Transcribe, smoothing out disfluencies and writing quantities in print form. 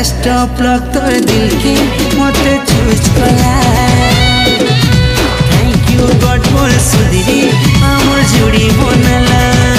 Last plug तोर दिल के मत चूज कला थैंक यू गॉड मोर सुधीरी आमर जोड़ी बनला।